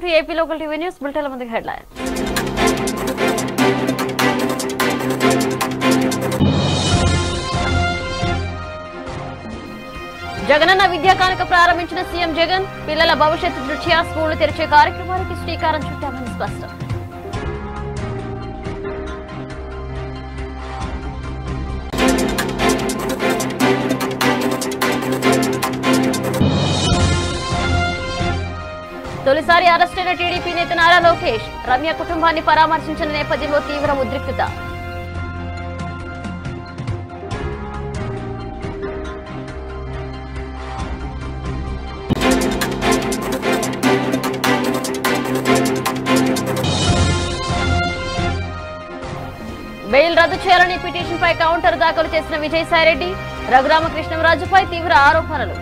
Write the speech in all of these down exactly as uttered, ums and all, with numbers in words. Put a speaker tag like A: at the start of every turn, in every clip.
A: Welcome to A P Local T V News. Bulletin of the headline. Jagananna Vidya కానుక ప్రారంభించిన CM Jagan పిల్లల భవిష్యత్తు దృష్ట్యా స్కూళ్లు తెరిచే కార్యక్రమానికి శ్రీకారం చుట్టామని స్పష్టం. తొలిసారి అరెస్టైన టీడీపీ నేత నారా లోకేష్ రమ్య కుటుంబాన్ని పరామర్శించిన నేపథ్యంలో తీవ్ర ఉద్రిక్తత. బెయిల్ రద్దు చేయాలని పిటిషన్పై కౌంటర్ దాఖలు చేసిన విజయసాయిరెడ్డి రఘురామకృష్ణంరాజుపై తీవ్ర ఆరోపణలు.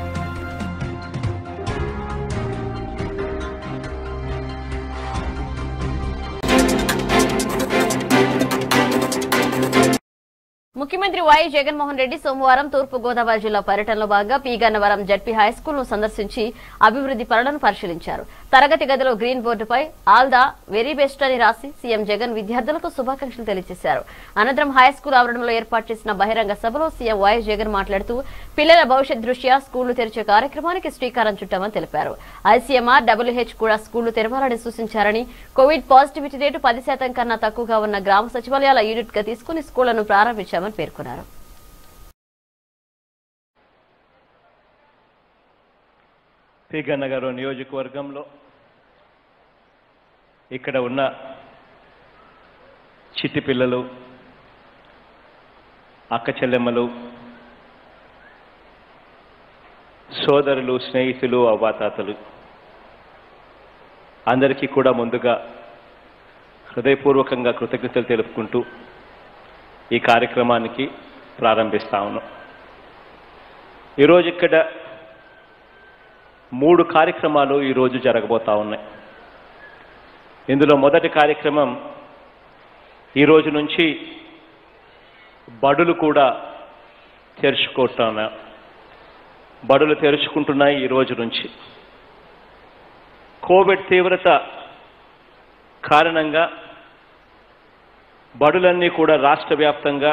A: ముఖ్యమంత్రి వైఎస్ జగన్మోహన్ రెడ్డి సోమవారం తూర్పు గోదావరి జిల్లా పర్యటనలో భాగంగా పి గన్నవరం జడ్పీ హైస్కూల్ ను సందర్శించి అభివృద్ది పనులను పరిశీలించారు. తరగతి గదిలో గ్రీన్ బోర్డుపై ఆల్ ద వెరీ బెస్ట్ అని రాసి సీఎం జగన్ విద్యార్థులకు శుభాకాంక్షలు తెలియజేశారు. అనంతరం హైస్కూల్ ఆవరణలో ఏర్పాటు చేసిన బహిరంగ సభలో సీఎం వైఎస్ జగన్ మాట్లాడుతూ పిల్లల భవిష్యత్ దృష్ట్యా స్కూళ్లు తెరిచే కార్యక్రమానికి శ్రీకారం చుట్టామని తెలిపారు. ఐసీఎంఆర్ డబ్ల్యూహెచ్ కూడా స్కూళ్లు తెరవాలని సూచించారని, కోవిడ్ పాజిటివిటీ రేటు పది శాతం కన్నా తక్కువగా ఉన్న గ్రామ సచివాలయాల యూనిట్ గా తీసుకుని స్కూళ్లను ప్రారంభించామని పేర్కొన్నారు.
B: పి గన్నవరం నియోజకవర్గంలో ఇక్కడ ఉన్న చిట్టి పిల్లలు, అక్క చెల్లెమ్మలు, సోదరులు, స్నేహితులు, అవ్వాతాతలు అందరికీ కూడా ముందుగా హృదయపూర్వకంగా కృతజ్ఞతలు తెలుపుకుంటూ ఈ కార్యక్రమానికి ప్రారంభిస్తా ఉన్నాం. ఈరోజు ఇక్కడ మూడు కార్యక్రమాలు ఈరోజు జరగబోతా ఉన్నాయి. ఇందులో మొదటి కార్యక్రమం ఈరోజు నుంచి బడులు కూడా తెరుచుకుంటున్నాయి. బడులు తెరుచుకుంటున్నాయి ఈ రోజు నుంచి. కోవిడ్ తీవ్రత కారణంగా బడులన్నీ కూడా రాష్ట్ర వ్యాప్తంగా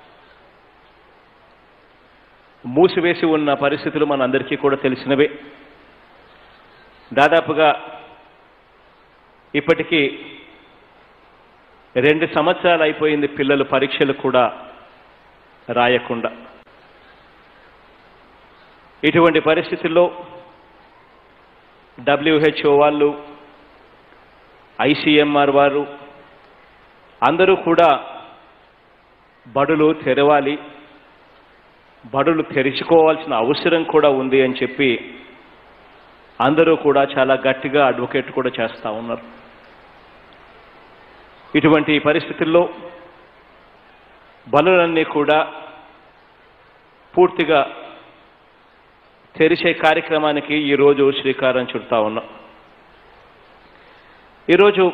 B: మూసివేసి ఉన్న పరిస్థితులు మనందరికీ కూడా తెలిసినవే. దాదాపుగా ఇప్పటికీ రెండు సంవత్సరాలు అయిపోయింది పిల్లలు పరీక్షలు కూడా రాయకుండా. ఇటువంటి పరిస్థితుల్లో డబ్ల్యూహెచ్ఓ వాళ్ళు, ఐసీఎంఆర్ వారు అందరూ కూడా బడులు తెరవాలి, బడులు తెరుచుకోవాల్సిన అవసరం కూడా ఉంది అని చెప్పి అందరూ కూడా చాలా గట్టిగా అడ్వకేట్ కూడా చేస్తూ ఉన్నారు. ఇటువంటి పరిస్థితుల్లో బడులన్నీ కూడా పూర్తిగా తెరిచే కార్యక్రమానికి ఈరోజు శ్రీకారం చుడతా ఉన్నాం. ఈరోజు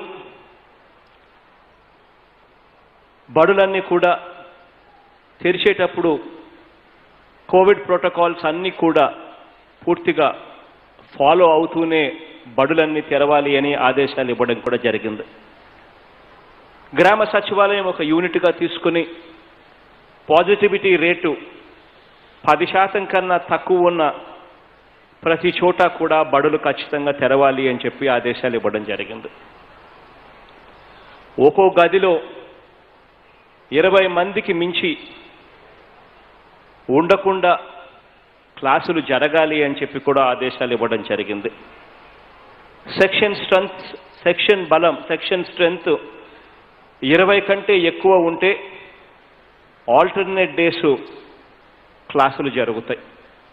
B: బడులన్నీ కూడా తెరిచేటప్పుడు కోవిడ్ ప్రోటోకాల్స్ అన్నీ కూడా పూర్తిగా ఫాలో అవుతూనే బడులన్నీ తెరవాలి అని ఆదేశాలు ఇవ్వడం కూడా జరిగింది. గ్రామ సచివాలయం ఒక యూనిట్గా తీసుకుని పాజిటివిటీ రేటు పది శాతం కన్నా తక్కువ ఉన్న ప్రతి చోట కూడా బడులు ఖచ్చితంగా తెరవాలి అని చెప్పి ఆదేశాలు ఇవ్వడం జరిగింది. ఒక్కో గదిలో ఇరవై మందికి మించి ఉండకుండా క్లాసులు జరగాలి అని చెప్పి కూడా ఆదేశాలు ఇవ్వడం జరిగింది. సెక్షన్ స్ట్రెంత్ సెక్షన్ బలం సెక్షన్ స్ట్రెంత్ ఇరవై కంటే ఎక్కువ ఉంటే ఆల్టర్నేట్ డేస్ క్లాసులు జరుగుతాయి.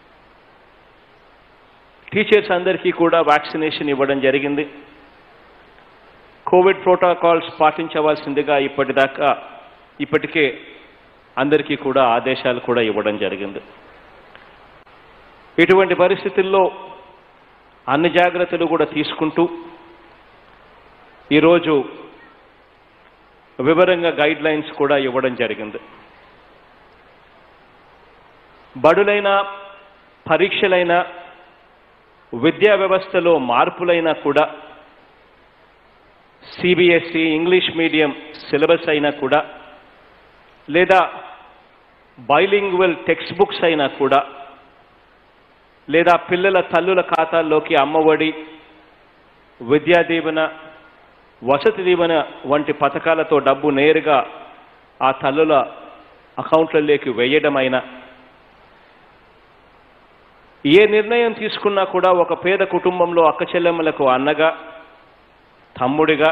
B: టీచర్స్ అందరికీ కూడా వ్యాక్సినేషన్ ఇవ్వడం జరిగింది. కోవిడ్ ప్రోటోకాల్స్ పాటించవలసిందిగా ఇప్పటిదాకా ఇప్పటికే అందరికీ కూడా ఆదేశాలు కూడా ఇవ్వడం జరిగింది. ఇటువంటి పరిస్థితుల్లో అన్ని జాగ్రత్తలు కూడా తీసుకుంటూ ఈరోజు వివరంగా గైడ్ లైన్స్ కూడా ఇవ్వడం జరిగింది. బడులైనా పరీక్షలైనా విద్యా వ్యవస్థలో మార్పులైనా కూడా సిబిఎస్ఈ ఇంగ్లీష్ మీడియం సిలబస్ అయినా కూడా లేదా బైలింగ్వల్ టెక్స్ట్ బుక్స్ అయినా కూడా లేదా పిల్లల తల్లుల ఖాతాల్లోకి అమ్మఒడి, విద్యా దీవెన, వసతి దీవెన వంటి పథకాలతో డబ్బు నేరుగా ఆ తల్లుల అకౌంట్లలోకి వేయడమైనా, ఏ నిర్ణయం తీసుకున్నా కూడా ఒక పేద కుటుంబంలో అక్క చెల్లెమ్మలకు అన్నగా, తమ్ముడిగా,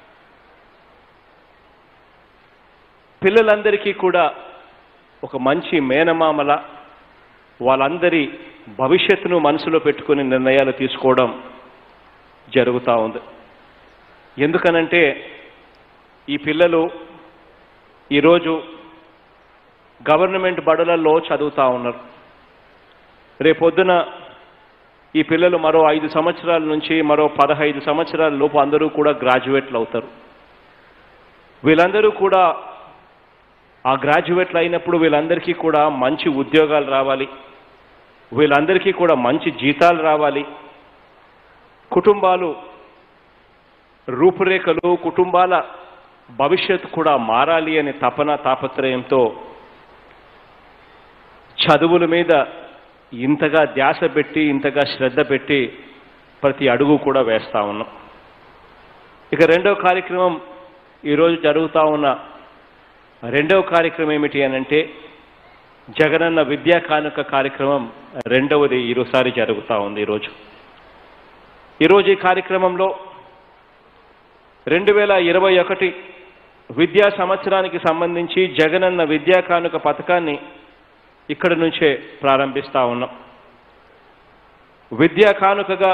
B: పిల్లలందరికీ కూడా ఒక మంచి మేనమామల వాళ్ళందరి భవిష్యత్తును మనసులో పెట్టుకుని నిర్ణయాలు తీసుకోవడం జరుగుతూ ఉంది. ఎందుకనంటే ఈ పిల్లలు ఈరోజు గవర్నమెంట్ బడులలో చదువుతూ ఉన్నారు. రేపొద్దున ఈ పిల్లలు మరో ఐదు సంవత్సరాల నుంచి మరో పదహైదు సంవత్సరాల లోపు అందరూ కూడా గ్రాడ్యుయేట్లు అవుతారు. వీళ్ళందరూ కూడా ఆ గ్రాడ్యుయేట్లు అయినప్పుడు వీళ్ళందరికీ కూడా మంచి ఉద్యోగాలు రావాలి, వీళ్ళందరికీ కూడా మంచి జీతాలు రావాలి, కుటుంబాలు రూపురేఖలు, కుటుంబాల భవిష్యత్తు కూడా మారాలి అనే తపన తాపత్రయంతో చదువుల మీద ఇంతగా ధ్యాస పెట్టి ఇంతగా శ్రద్ధ పెట్టి ప్రతి అడుగు కూడా వేస్తా ఉన్నాం. ఇక రెండవ కార్యక్రమం ఈరోజు జరుగుతూ ఉన్న రెండవ కార్యక్రమం ఏమిటి అనంటే జగనన్న విద్యా కానుక కార్యక్రమం రెండవది ఈరోసారి జరుగుతూ ఉంది. ఈరోజు ఈరోజు ఈ కార్యక్రమంలో రెండు వేల ఇరవై ఒకటి విద్యా సంవత్సరానికి సంబంధించి జగనన్న విద్యా కానుక పథకాన్ని ఇక్కడి నుంచే ప్రారంభిస్తా ఉన్నాం. విద్యా కానుకగా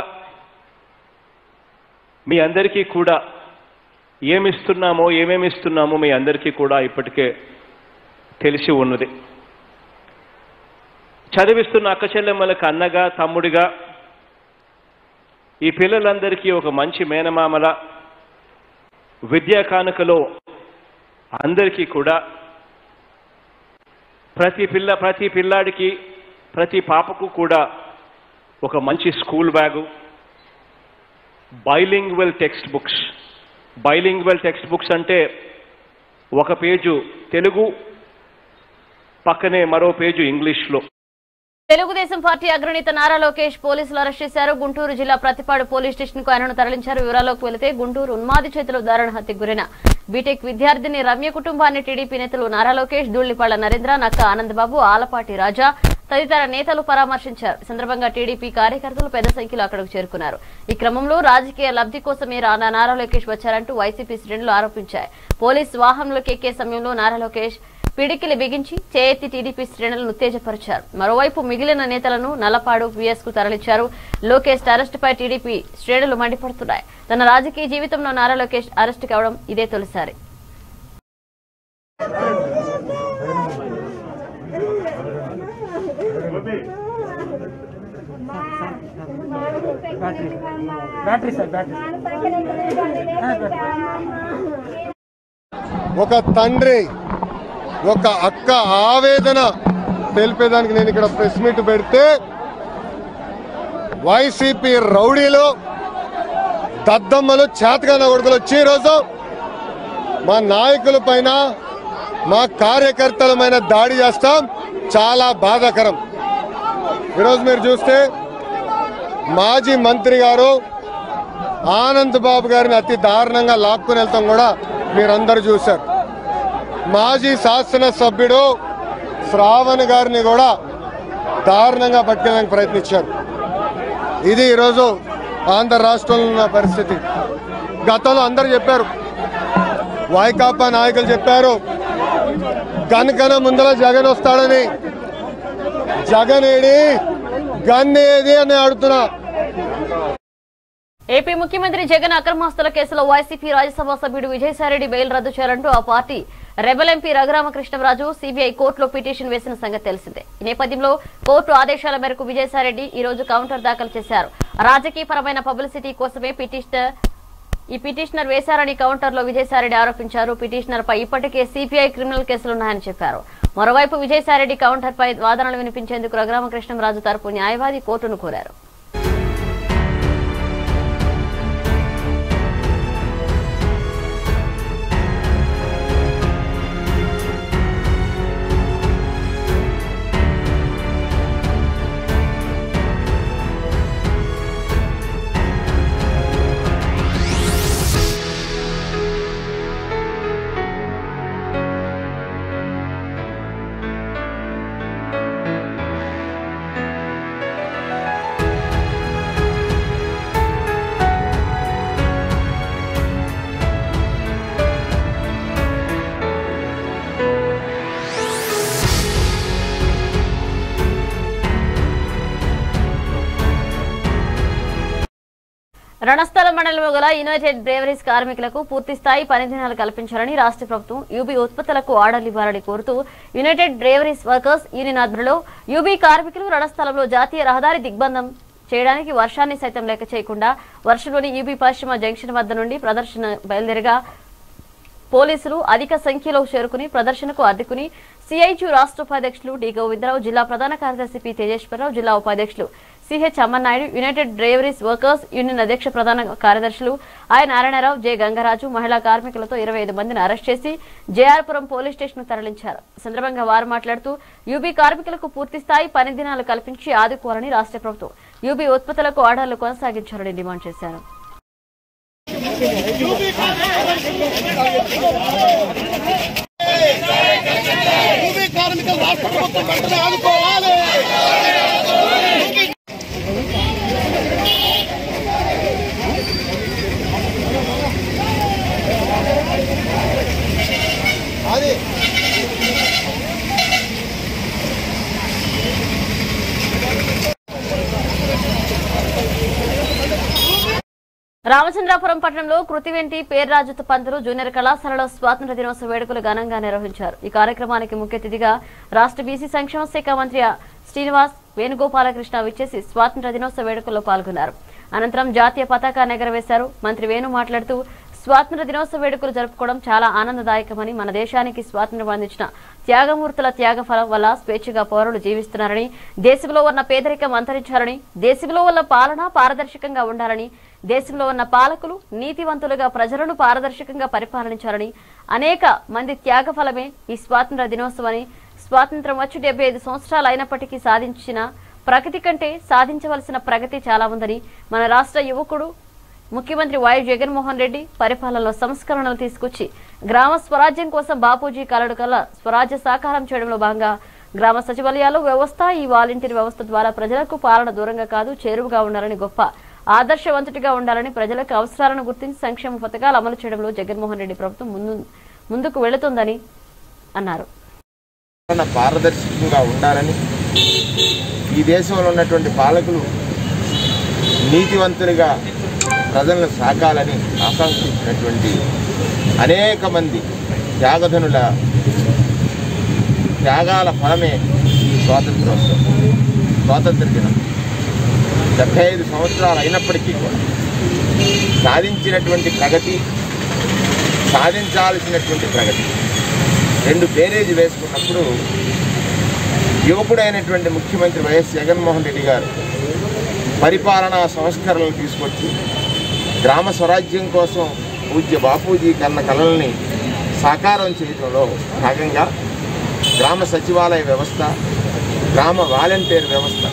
B: మీ అందరికీ కూడా ఏమిస్తున్నామో ఏమేమి ఇస్తున్నామో మీ అందరికీ కూడా ఇప్పటికే తెలిసి ఉన్నది. చదివిస్తున్న అక్క చెల్లెమ్మలకు అన్నగా, తమ్ముడిగా, ఈ పిల్లలందరికీ ఒక మంచి మేనమామల విద్యా కానుకలో అందరికీ కూడా ప్రతి పిల్ల ప్రతి పిల్లాడికి ప్రతి పాపకు కూడా ఒక మంచి school bag, bilingual text books. Bilingual text books అంటే ఒక పేజు తెలుగు, పక్కనే మరో పేజు ఇంగ్లీష్లో.
A: తెలుగుదేశం పార్టీ అగ్రనేత నారా లోకేష్ పోలీసులు అరెస్ట్ చేశారు. గుంటూరు జిల్లా ప్రతిపాడు పోలీస్ స్టేషన్ కు ఆయనను తరలించారు. వివరాల్లోకి వెళితే గుంటూరు ఉన్మాది చేతిలో దారుణ హత్యకు గురైన బీటెక్ విద్యార్థిని రమ్య కుటుంబాన్ని టీడీపీ నేతలు నారా లోకేష్, ధూళ్లిపాళ్ల నరేంద్ర, నక్క ఆనందబాబు, ఆలపాటి రాజా తదితర నేతలు పరామర్శించారు. ఈ సందర్భంగా టీడీపీ కార్యకర్తలు పెద్ద సంఖ్యలో అక్కడకు చేరుకున్నారు. ఈ క్రమంలో రాజకీయ లబ్ధి కోసమే నారా లోకేష్ వచ్చారంటూ వైసీపీ శ్రేణులు ఆరోపించాయి. పోలీస్ వాహనంలోకి ఎక్కే సమయంలో నారా లోకేష్ పిడికిలి బిగించి చేయెత్తి టీడీపీ శ్రేణులను ఉత్తేజపరిచారు. మరోవైపు మిగిలిన నేతలను నల్లపాడు విఎస్ కు తరలించారు. లోకేష్ అరెస్టుపై టీడీపీ శ్రేణులు మండిపడుతున్నాయి. తన రాజకీయ జీవితంలో నారా లోకేష్ అరెస్టు కావడం ఇదే తొలిసారి.
C: ఒక తండ్రి ఒక అక్క ఆవేదన తెలిపేదానికి నేను ఇక్కడ ప్రెస్ మీట్ పెడితే వైసీపీ రౌడీలు, దద్దమ్మలు, చేతగాన కొడుకులు వచ్చి ఈరోజు మా నాయకుల పైన, మా కార్యకర్తల పైన దాడి చేస్తాం. చాలా బాధాకరం. ఈరోజు మీరు చూస్తే మాజీ మంత్రి గారు ఆనంద్ బాబు గారిని అతి దారుణంగా లాక్కుని వెళ్తాం కూడా మీరందరూ చూశారు. మాజీ శాసనసభ్యుడు శ్రావణ్ గారిని కూడా దారుణంగా పట్టుకెళ్ళడానికి ప్రయత్నించారు. ఇది ఈరోజు ఆంధ్ర రాష్ట్రంలో ఉన్న పరిస్థితి. గతంలో అందరూ చెప్పారు, వైకాపా నాయకులు చెప్పారు, గన్కన ముందర జగన్ వస్తాడని. జగన్ ఏడి, గన్ ఏది అని అడుగుతున్నా.
A: ఏపీ ముఖ్యమంత్రి జగన్ అక్రమాస్తుల కేసులో వైసీపీ రాజ్యసభ సభ్యుడు విజయసాయిరెడ్డి బెయిల్ రద్దు చేయాలంటూ ఆ party rebel MP Raghuramakrishnaraju CBI కోర్టులో పిటిషన్ వేసిన సంగతి తెలిసిందే. ఈ నేపథ్యంలో కోర్టు ఆదేశాల మేరకు విజయసాయిరెడ్డి ఈ రోజు కౌంటర్ దాఖలు చేశారు. రాజకీయపరమైన పబ్లిసిటీ కోసమే పిటిషనర్ ఈ పిటిషనర్ వేశారని కౌంటర్లో విజయసాయిరెడ్డి ఆరోపించారు. పిటిషనర్ పై ఇప్పటికే సీపీఐ క్రిమినల్ కేసులున్నాయని చెప్పారు. మరోవైపు విజయసాయిరెడ్డి కౌంటర్ పై వాదనలు వినిపించేందుకు రఘురామకృష్ణరాజు తరపు న్యాయవాది కోర్టును కోరారు. రణస్థలం మండలంలో గల యునైటెడ్ బ్రేవరీస్ కార్మికులకు పూర్తి స్థాయి పని దినాలు కల్పించాలని రాష్ట్ర ప్రభుత్వం యూబీ ఉత్పత్తులకు ఆర్డర్లు ఇవ్వాలని కోరుతూ యునైటెడ్ బ్రేవరీస్ వర్కర్స్ యూనియన్ ఆధ్వర్యంలో యూబీ కార్మికులు రణస్థలంలో జాతీయ రహదారి దిగ్బంధం చేయడానికి వర్షాన్ని సైతం లెక్క చేయకుండా వర్షంలోని యూబీ పశ్చిమ జంక్షన్ వద్ద నుండి ప్రదర్శన బయలుదేరగా పోలీసులు అధిక సంఖ్యలో చేరుకుని ప్రదర్శనకు అడ్డుకుని సిఐటియు రాష్ట్ర ఉపాధ్యక్షులు డి గోవిందరావు, జిల్లా ప్రధాన కార్యదర్శి పి తేజేశ్వరరావు, జిల్లా ఉపాధ్యక్షులు CH Ammannaidu, United Breweries Workers Union అధ్యక్ష ప్రధాన కార్యదర్శులు ఐ నారాయణరావు, జె గంగరాజు మహిళా కార్మికులతో ఇరవై ఐదు మందిని అరెస్ట్ చేసి జేఆర్పురం పోలీస్ స్టేషన్ తరలించారు. సందర్భంగా వారు మాట్లాడుతూ యూబీ కార్మికులకు పూర్తి స్థాయి పని దినాలు కల్పించి ఆదుకోవాలని రాష్ట్ర ప్రభుత్వం యూబీ ఉత్పత్తులకు ఆర్డర్లు కొనసాగించాలని డిమాండ్ చేశారు. రామచంద్రాపురం పట్టణంలో కృతివెంటి పేర్రాజుత పంతులు జూనియర్ కళాశాలలో స్వాతంత్ర దినోత్సవ వేడుకలు ఘనంగా నిర్వహించారు. ఈ కార్యక్రమానికి ముఖ్య అతిథిగా రాష్ట్ర బీసీ సంక్షేమ శాఖ మంత్రి శ్రీనివాస్ వేణుగోపాలకృష్ణ విచ్చేసి స్వాతంత్ర దినోత్సవ వేడుకల్లో పాల్గొన్నారు. అనంతరం జాతీయ పతాకాన్ని ఎగరవేశారు. మంత్రి వేణు మాట్లాడుతూ స్వాతంత్ర దినోత్సవ వేడుకలు జరుపుకోవడం చాలా ఆనందదాయకమని, మన దేశానికి స్వాతంత్ర్యం అందించిన త్యాగమూర్తుల త్యాగఫలం వల్ల స్వేచ్ఛగా పౌరులు జీవిస్తున్నారని, దేశంలో ఉన్న పేదరికం అంతరించారని, దేశంలో ఉన్న పాలన పారదర్శకంగా ఉండాలని, దేశంలో ఉన్న పాలకులు నీతివంతులుగా ప్రజలను పారదర్శకంగా పరిపాలించాలని, అనేక మంది త్యాగఫలమే ఈ స్వాతంత్ర దినోత్సవాన్ని. స్వాతంత్ర్యం వచ్చి డెబ్బై ఐదు సంవత్సరాలు అయినప్పటికీ సాధించిన ప్రగతి కంటే సాధించవలసిన ప్రగతి చాలా ఉందని, మన రాష్ట్ర యువకుడు ముఖ్యమంత్రి వైఎస్ జగన్మోహన్ రెడ్డి పరిపాలనలో సంస్కరణలు తీసుకొచ్చి గ్రామ స్వరాజ్యం కోసం బాపూజీ కలడు కల స్వరాజ్య సాకారం చేయడంలో భాగంగా గ్రామ సచివాలయాలు వ్యవస్థ, ఈ వాలంటీర్ వ్యవస్థ ద్వారా ప్రజలకు పాలన దూరంగా కాదు చేరువుగా ఉండాలని, గొప్ప ఆదర్శవంతుడిగా ఉండాలని, ప్రజలకు అవసరాలను గుర్తించి సంక్షేమ పథకాలు అమలు చేయడంలో జగన్మోహన్ రెడ్డి ప్రభుత్వం ముందు ముందుకు వెళుతుందని అన్నారు.
D: పారదర్శకంగా ఉండాలని, ఈ దేశంలో ఉన్నటువంటి పాలకులు నీతివంతులుగా ప్రజలను సాకాలని ఆకాంక్షించినటువంటి అనేక మంది త్యాగధనుల త్యాగాల ఫలమే ఈ స్వాతంత్రోత్సవం, స్వాతంత్ర దినం. డెబ్బై ఐదు సంవత్సరాలు అయినప్పటికీ కూడా సాధించినటువంటి ప్రగతి, సాధించాల్సినటువంటి ప్రగతి రెండు బేరేజ్ వేసుకున్నప్పుడు యువకుడైనటువంటి ముఖ్యమంత్రి వైఎస్ జగన్మోహన్ రెడ్డి గారు పరిపాలనా సంస్కరణలు తీసుకొచ్చి గ్రామ స్వరాజ్యం కోసం పూజ్య బాపూజీ కన్న కలల్ని సాకారం చేయడంలో భాగంగా గ్రామ సచివాలయ వ్యవస్థ, గ్రామ వాలంటీర్ వ్యవస్థ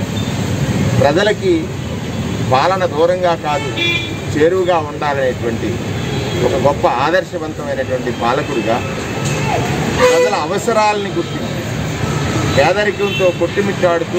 D: ప్రజలకి పాలన దూరంగా కాదు చేరువుగా ఉండాలనేటువంటి ఒక గొప్ప ఆదర్శవంతమైనటువంటి పాలకుడిగా ప్రజల అవసరాలని గుర్తించి పేదరికంతో కొట్టుమిట్టాడుతూ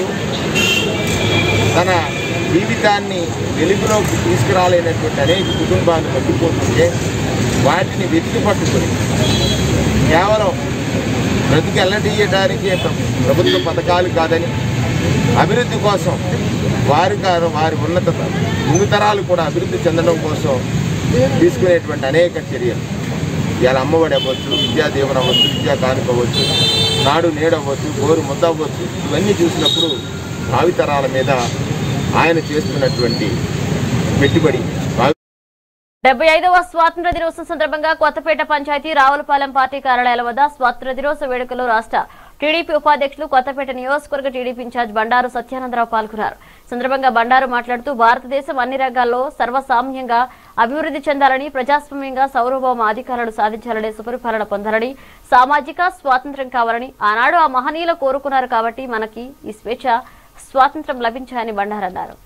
D: తన జీవితాన్ని వెలుగులోకి తీసుకురాలేనటువంటి అనేక కుటుంబాలు తగ్గిపోతుంటే వాటిని వెతికి పట్టుకుని కేవలం బ్రతికి ఎల్లడీయడానికే ప్రభుత్వ పథకాలు కాదని, అభివృద్ధి కోసం వారి వారి ఉన్నత ముందు తరాలు కూడా అభివృద్ధి చెందడం కోసం తీసుకునేటువంటి అనేక చర్యలు, ఇవాళ అమ్మఒడి అవ్వచ్చు, విద్యా దీవెన అవ్వచ్చు, విద్యా కానుక అవ్వచ్చు, నాడు నేడవచ్చు, గోరు ముద్ద అవ్వచ్చు, ఇవన్నీ చూసినప్పుడు భావితరాల మీద ఆయన చేస్తున్నటువంటి పెట్టుబడి.
A: డెబ్బై ఐదవ స్వాతంత్ర దినోత్సవం సందర్భంగా కొత్తపేట పంచాయతీ రావులపాలెం పార్టీ కార్యాలయాల వద్ద స్వాతంత్ర దినోత్సవ వేడుకల్లో రాష్ట్ర టీడీపీ ఉపాధ్యక్షులు, కొత్తపేట నియోజకవర్గ టీడీపీ ఇన్ఛార్జ్ బండారు సత్యానందరావు పాల్గొన్నారు. సందర్భంగా బండారు మాట్లాడుతూ భారతదేశం అన్ని రంగాల్లో సర్వసామ్యంగా అభివృద్ధి చెందాలని, ప్రజాస్వామ్యంగా సార్వభౌమ అధికారాలు సాధించాలని, సుపరిపాలన పొందాలని, సామాజిక స్వాతంత్ర్యం కావాలని ఆనాడు ఆ మహనీయులు కోరుకున్నారు కాబట్టి మనకి ఈ స్వేచ్ఛ స్వాతంత్ర్యం లభించాయని బండారు అన్నారు.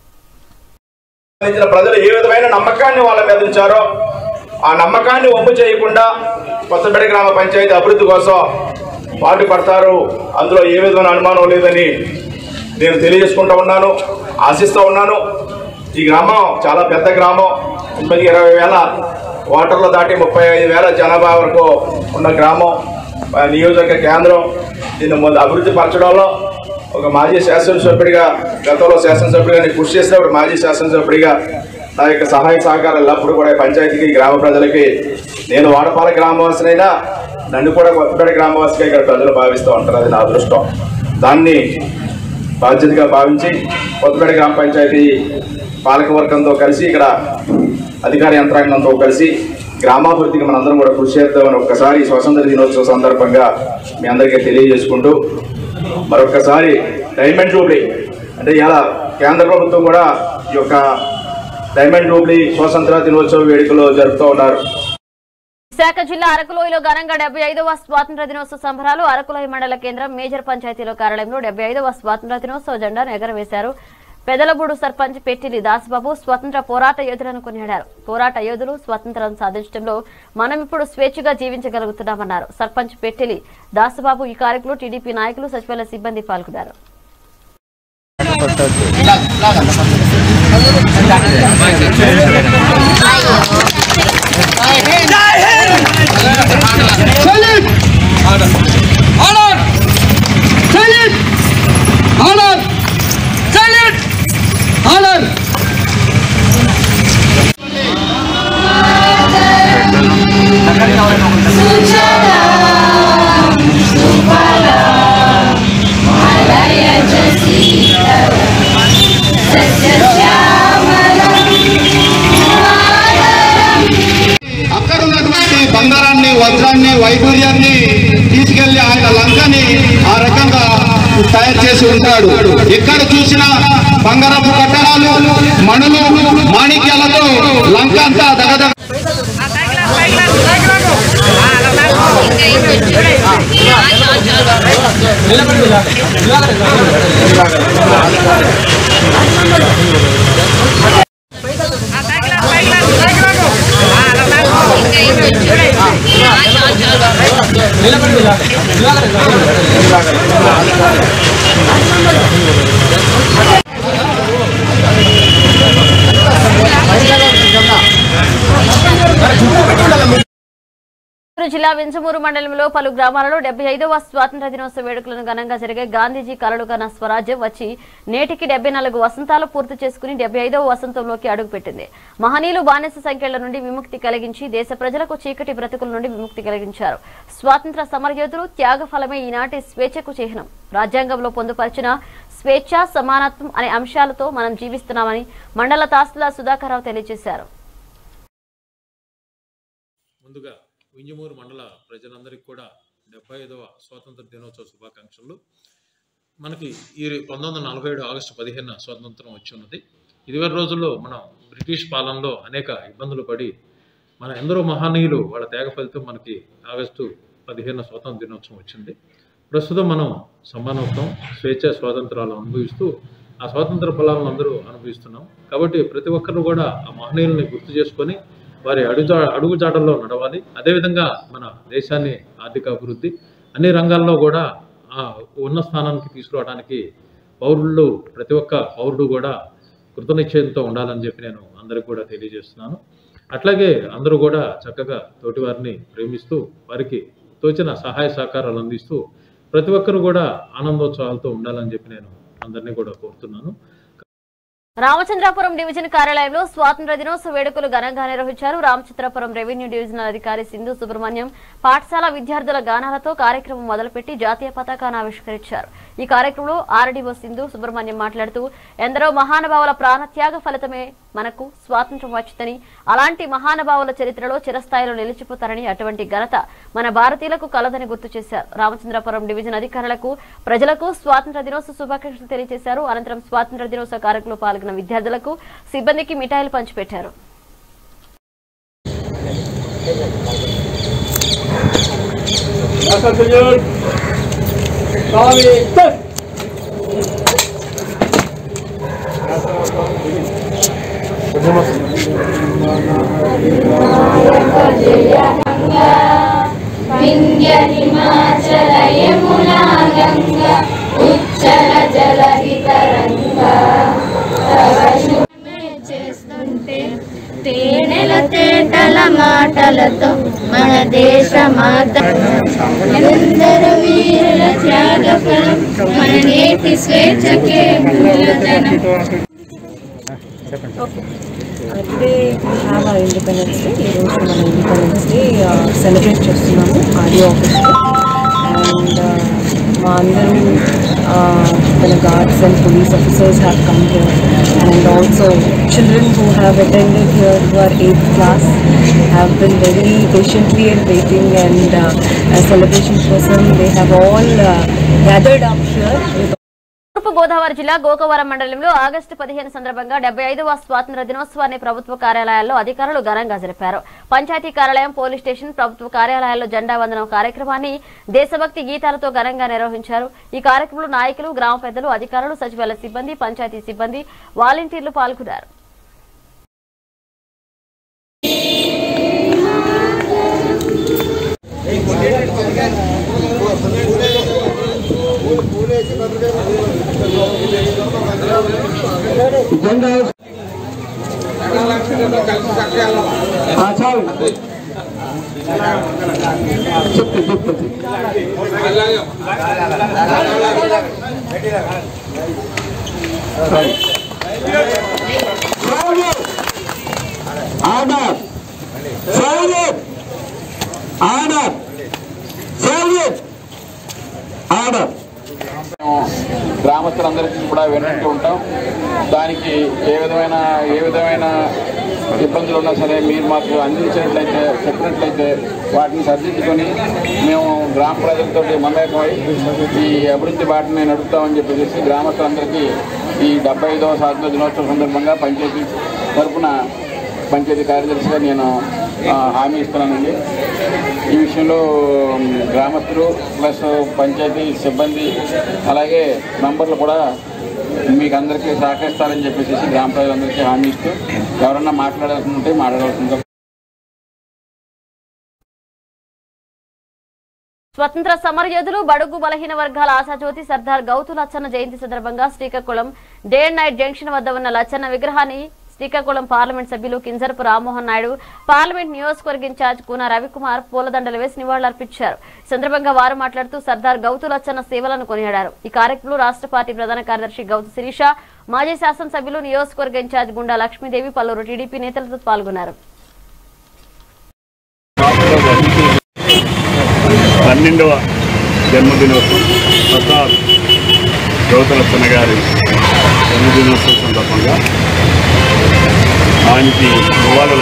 E: ప్రజలు ఏ విధమైన నమ్మకాన్ని వాళ్ళ మీద ఉంచారో ఆ నమ్మకాన్ని ఒప్పు చేయకుండా కొత్తపేట గ్రామ పంచాయతీ అభివృద్ధి కోసం పాటు పడతారు, అందులో ఏ విధమైన అనుమానం లేదని నేను తెలియజేసుకుంటూ ఉన్నాను, ఆశిస్తూ ఉన్నాను. ఈ గ్రామం చాలా పెద్ద గ్రామం, ఇప్పటికి ఇరవై వేల ఓటర్లు దాటి ముప్పై ఐదు వేల జనాభా వరకు ఉన్న గ్రామం, నియోజకవర్గ కేంద్రం. దీన్ని ముందు అభివృద్ధి పరచడంలో ఒక మాజీ శాసనసభ్యుడిగా, గతంలో శాసనసభ్యుడిగా నేను కృషి చేసినప్పుడు మాజీ శాసనసభ్యుడిగా నా యొక్క సహాయ సహకారాలు ఎల్లప్పుడూ కూడా పంచాయతీకి గ్రామ ప్రజలకి నేను వాడపాల గ్రామవాసినైనా నన్ను కూడా కొత్తపేట గ్రామవాసిగా ఇక్కడ ప్రజలు భావిస్తూ ఉంటారు. అది నా అదృష్టం. దాన్ని బాధ్యతగా భావించి కొత్తపేట గ్రామ పంచాయతీ పాలకవర్గంతో కలిసి ఇక్కడ అధికార యంత్రాంగంతో కలిసి గ్రామాభివృద్ధికి మనందరం కూడా కృషి చేద్దామని ఒక్కసారి స్వాతంత్ర దినోత్సవ సందర్భంగా మీ అందరికీ తెలియజేసుకుంటూ మరొక్కసారి డైమండ్ జూబ్లీ అంటే ఇలా కేంద్ర ప్రభుత్వం కూడా ఈ యొక్క డైమండ్ జూబ్లీ స్వాతంత్ర దినోత్సవ వేడుకలు జరుపుతూ ఉన్నారు.
A: విశాఖ జిల్లా అరకులోయలో ఘనంగా డెబ్బై ఐదవ స్వాతంత్ర దినోత్సవ సంబరాలు. అరకులోయ మండల కేంద్రం మేజర్ పంచాయతీలో కార్యాలయంలో డెబ్బై ఐదవ స్వాతంత్ర దినోత్సవ జెండాను ఎగరవేశారు. పెదలబూడు సర్పంచ్ పెట్టిలి దాసబాబు స్వతంత్ర పోరాట యోధులను కొనియాడారు. పోరాట యోధులు స్వతంత్రం సాధించడంలో మనం ఇప్పుడు స్వేచ్ఛగా జీవించగలుగుతున్నామన్నారు. సర్పంచ్ పెట్టిలి దాసబాబు ఈ కార్యక్రమంలో టీడీపీ నాయకులు సచివాలయ సిబ్బంది పాల్గొన్నారు.
F: అక్కడ ఉన్నటువంటి బంగారాన్ని వజ్రాన్ని వైభూర్యాన్ని తీసుకెళ్లి ఆయన లంకని ఆ రకంగా తయారు చేసి ఉంటాడు. ఎక్కడ చూసినా బంగారపు కట్టడాలు మణులు మాణిక్యాలతో లంక అంతా దగదగ
A: జిల్లా వింజమూరు మండలంలో పలు గ్రామాలలో డెబ్బై ఐదవ స్వాతంత్ర దినోత్సవ వేడుకలను ఘనంగా జరిగే గాంధీజీ కలలు కన్న స్వరాజ్యం వచ్చి నేటికి డెబ్బై నాలుగు వసంతాలు పూర్తి చేసుకుని డెబ్బై ఐదవ వసంతంలోకి అడుగుపెట్టింది. మహనీయులు బానిస సంఖ్యల నుండి విముక్తి కలిగించి దేశ ప్రజలకు చీకటి బ్రతుకుల నుండి విముక్తి కలిగించారు. స్వాతంత్ర సమరయోధులు త్యాగ ఫలమే ఈనాటి స్వేచ్ఛకు చిహ్నం. రాజ్యాంగంలో పొందుపరిచిన స్వేచ్ఛ సమానత్వం అనే అంశాలతో మనం జీవిస్తున్నామని మండల తహసీల్దార్ సుధాకర్ రావు తెలియజేశారు.
G: ముందుగా వింజమూరు మండల ప్రజలందరికీ కూడా డెబ్బై ఐదవ స్వాతంత్ర దినోత్సవ శుభాకాంక్షలు. మనకి ఈ పంతొమ్మిది వందల నలభై ఏడు ఆగస్టు పదిహేను స్వాతంత్రం వచ్చి ఉన్నది. ఇదివరి రోజుల్లో మనం బ్రిటిష్ పాలనలో అనేక ఇబ్బందులు పడి మన ఎందరో మహనీయులు వాళ్ళ త్యాగ ఫలితం మనకి ఆగస్టు పదిహేను స్వాతంత్ర దినోత్సవం వచ్చింది. ప్రస్తుతం మనం సమానత్వం స్వేచ్ఛ స్వాతంత్రాలు అనుభవిస్తూ ఆ స్వాతంత్ర ఫలాలను అందరూ అనుభవిస్తున్నాం. కాబట్టి ప్రతి ఒక్కరు కూడా ఆ మహనీయుల్ని గుర్తు చేసుకొని వారి అడుగు అడుగుజాడల్లో నడవాలి. అదేవిధంగా మన దేశాన్ని ఆర్థిక అభివృద్ధి అన్ని రంగాల్లో కూడా ఆ ఉన్న స్థానానికి తీసుకురావడానికి పౌరులు ప్రతి ఒక్క పౌరుడు కూడా కృతనిశ్చయంతో ఉండాలని చెప్పి నేను అందరికి కూడా తెలియజేస్తున్నాను. అట్లాగే అందరూ కూడా చక్కగా తోటివారిని ప్రేమిస్తూ వారికి తోచిన సహాయ సహకారాలు అందిస్తూ ప్రతి ఒక్కరు కూడా ఆనందోత్సవాలతో ఉండాలని చెప్పి నేను అందరినీ కూడా కోరుతున్నాను.
A: రామచంద్రాపురం డివిజన్ కార్యాలయంలో స్వాతంత్ర దినోత్సవ వేడుకలు ఘనంగా నిర్వహించారు. రామచంద్రాపురం రెవెన్యూ డివిజనల్ అధికారి సింధు సుబ్రహ్మణ్యం పాఠశాల విద్యార్థుల గానాలతో కార్యక్రమం మొదలుపెట్టి జాతీయ పతాకాన్ని ఆవిష్కరించారు. ఈ కార్యక్రమంలో ఆర్డీఓ సింధు సుబ్రహ్మణ్యం మాట్లాడుతూ ఎందరో మహానుభావుల ప్రాణత్యాగ ఫలితమే మనకు స్వాతంత్ర్యం వచ్చిందని, అలాంటి మహానుభావుల చరిత్రలో చిరస్థాయిలో నిలిచిపోతారని, అటువంటి ఘనత మన భారతీయులకు కలదని గుర్తు చేశారు. రామచంద్రాపురం డివిజన్ అధికారులకు ప్రజలకు స్వాతంత్ర దినోత్సవ శుభాకాంక్షలు తెలియజేశారు. అనంతరం స్వాతంత్ర దినోత్సవ కార్యక్రమంలో పాల్గొన్న విద్యార్థులకు సిబ్బందికి మిఠాయిలు పంచిపెట్టారు.
H: వింధ్య హిమాచల యమునా గంగా ఉచ్చల జలహితరంగా చేస్తుంటే తేనెల తేటల మాటలతో మన దేశ మాత ఎందరో వీరుల త్యాగ ఫలం మన నేటి స్వేచ్ఛకే మూలధనం.
I: Today we have our Independence Day. ఈ రోజు మన Independence Day సెలబ్రేట్ చేస్తున్నాము ఆర్డీ ఆఫీస్లో. అండ్ మా అందరూ మన guards and police officers have come here, and also children who have attended here who are eighth class have been very patiently and waiting, and uh, as celebration person they have all uh, gathered up here.
A: తూర్పు గోదావరి జిల్లా గోకవరం మండలంలో August పదిహేను సందర్భంగా డెబ్బై ఐదవ స్వాతంత్ర దినోత్సవాన్ని ప్రభుత్వ కార్యాలయాల్లో అధికారులు ఘనంగా జరిపారు. పంచాయతీ కార్యాలయం, పోలీస్ స్టేషన్, ప్రభుత్వ కార్యాలయాల్లో జెండా వందనం కార్యక్రమాన్ని దేశభక్తి గీతాలతో ఘనంగా నిర్వహించారు. ఈ కార్యక్రమంలో నాయకులు, గ్రామ పెద్దలు, అధికారులు, సచివాలయ సిబ్బంది, పంచాయతీ సిబ్బంది, వాలంటీర్లు పాల్గొన్నారు.
D: గ్రామస్తులందరికీ కూడా వినంటూ ఉంటాం. దానికి ఏ విధమైన ఏ విధమైన ఇబ్బందులు ఉన్నా సరే మీరు మాకు అందించినట్లయితే చెప్పినట్లయితే వాటిని సర్దించుకొని మేము గ్రామ ప్రజలతో మమేకమై ఈ అభివృద్ధి బాటని నడుపుతామని చెప్పేసి గ్రామస్తులందరికీ ఈ డెబ్బై ఐదవ స్వాతంత్ర దినోత్సవం సందర్భంగా పంచాయతీ తరఫున పంచాయతీ కార్యదర్శిగా నేను హామీ ఇస్తున్నానండి. ఈ విషయంలో గ్రామస్తులు ప్లస్ పంచాయతీ సిబ్బంది అలాగే మెంబర్లు కూడా మీకు అందరికీ సహకరిస్తారని చెప్పేసి గ్రామ ప్రజలందరికీ హామీ ఇస్తూ ఎవరన్నా మాట్లాడాల్సి ఉంటే మాట్లాడాల్సిందో.
A: స్వతంత్ర సమరయోధులు, బడుగు బలహీన వర్గాల ఆశాజ్యోతి సర్దార్ గౌతు లచ్చన్న జయంతి సందర్భంగా Srikakulam day and night junction వద్ద ఉన్న లచ్చన్న విగ్రహాన్ని శ్రీకాకుళం పార్లమెంట్ సభ్యులు కింజరపు రామ్మోహన్ నాయుడు, పార్లమెంట్ నియోజకవర్గ ఇన్ఛార్జ్ కూన రవికుమార్ పూలదండలు వేసి నివాళులర్పించారు. ఈ సందర్భంగా వారు మాట్లాడుతూ సర్దార్ గౌతు లచ్చన్న సేవలను కొనియాడారు. ఈ కార్యక్రమంలో రాష్ట్ర పార్టీ ప్రధాన కార్యదర్శి గౌతు శిరీష, మాజీ శాసనసభ్యులు, నియోజకవర్గ ఇన్ఛార్జ్ గుండా లక్ష్మీదేవి, పలువురు టీడీపీ నేతలతో పాల్గొన్నారు.
J: పన్నెండవ జన్మదినోత్సవం సర్దార్ గౌతు లచ్చన్న గారి జన్మదినోత్సవం సందర్భంగా ఆయనకి నివాళులు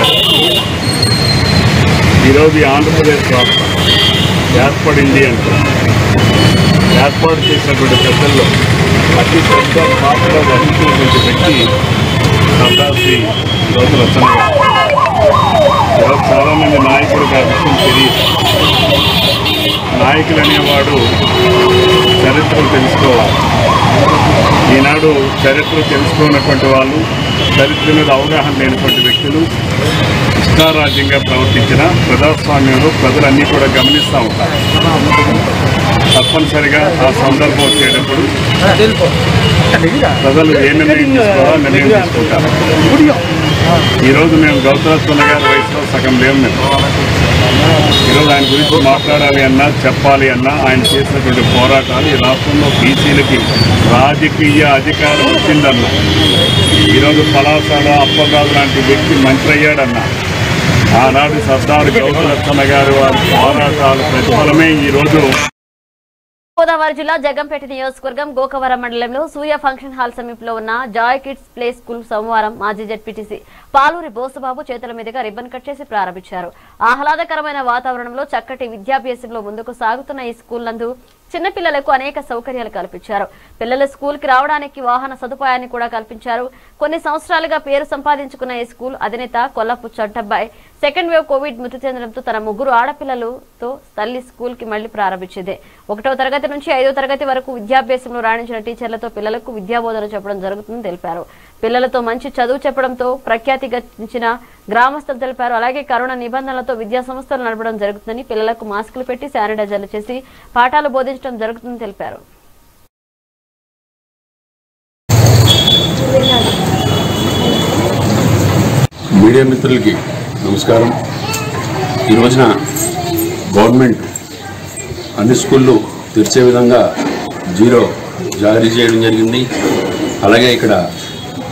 J: ఈరోజు ఆంధ్రప్రదేశ్ రాష్ట్రం ఏర్పడింది అంటే ఏర్పాటు చేసినటువంటి పెద్దల్లో అతి పెద్ద పాత్ర వహించినటువంటి వ్యక్తి సర్దార్ శ్రీ గౌతు లచ్చన్న గారు. ఈరోజు చాలామంది నాయకుడికి ఆ విషయం తెలియదు. నాయకులు అనేవాడు చరిత్రను తెలుసుకోవాలి. ఈనాడు చరిత్ర తెలుసుకున్నటువంటి వాళ్ళు, చరిత్ర మీద అవగాహన లేనటువంటి వ్యక్తులు ఇష్టారాజ్యంగా ప్రవర్తించిన ప్రజాస్వామ్యంలో ప్రజలన్నీ కూడా గమనిస్తూ ఉంటారు. తప్పనిసరిగా ఆ సందర్భం వచ్చేటప్పుడు ప్రజలు ఏ నిర్ణయం తీసుకోవాలో నిర్ణయం తీసుకుంటారు. ఈరోజు మేము గౌతు లచ్చన్న గారి వయసులో సగం లేవు. మేము ఈరోజు ఆయన గురించి మాట్లాడాలి అన్నా, చెప్పాలి అన్నా ఆయన చేసినటువంటి పోరాటాలు ఈ రాష్ట్రంలో బీసీలకి రాజకీయ అధికారం వచ్చిందన్నా, ఈరోజు పలాసలో అప్పలరాజు లాంటి వ్యక్తి మంత్రి అయ్యాడన్నా, ఆనాడు సర్దార్ గౌతు లచ్చన్న గారు వారి పోరాటాలు ప్రతిఫలమే ఈరోజు.
A: గోదావరి జిల్లా జగంపేట నియోజకవర్గం గోకవరం మండలంలో సూర్య ఫంక్షన్ హాల్ సమీపంలో ఉన్న జాయ్ కిడ్స్ ప్లే స్కూల్ సోమవారం మాజీ జెడ్పీటీసీ పాలూరి బోసుబాబు చేతుల మీదుగా రిబ్బన్ కట్ చేసి ప్రారంభించారు. ఆహ్లాదకరమైన వాతావరణంలో చక్కటి విద్యాభ్యాసంలో ముందుకు సాగుతున్న ఈ స్కూల్ నందు చిన్నపిల్లలకు అనేక సౌకర్యాలు కల్పించారు. పిల్లలు స్కూల్ కి రావడానికి వాహన సదుపాయాన్ని కూడా కల్పించారు. కొన్ని సంవత్సరాలుగా పేరు సంపాదించుకున్న ఈ స్కూల్ అధినేత Kollapu Chantabbai second wave covid మృతి చెందడంతో తన ముగ్గురు ఆడపిల్లలతో తల్లి స్కూల్ కి మళ్లీ ప్రారంభించింది. ఒకటో తరగతి నుంచి ఐదో తరగతి వరకు విద్యాభ్యాసంలో రాణించిన టీచర్లతో పిల్లలకు విద్యాబోధన చెప్పడం జరుగుతుందని తెలిపారు. పిల్లలతో మంచి చదువు చెప్పడంతో ప్రఖ్యాతి గడించిన గ్రామస్తులు తెలిపారు. అలాగే కరోనా నిబంధనలతో విద్యా సంస్థలు నడపడం జరుగుతుందని, పిల్లలకు మాస్కులు పెట్టి శానిటైజర్లు చేసి పాఠాలు బోధించడం జరుగుతుందని తెలిపారు.
K: మీడియా మిత్రులకి నమస్కారం. ఈ రోజున గవర్నమెంట్ అన్ని స్కూళ్ళు తెరిచే విధంగా జీరో జారీ చేయడం జరిగింది. అలాగే ఇక్కడ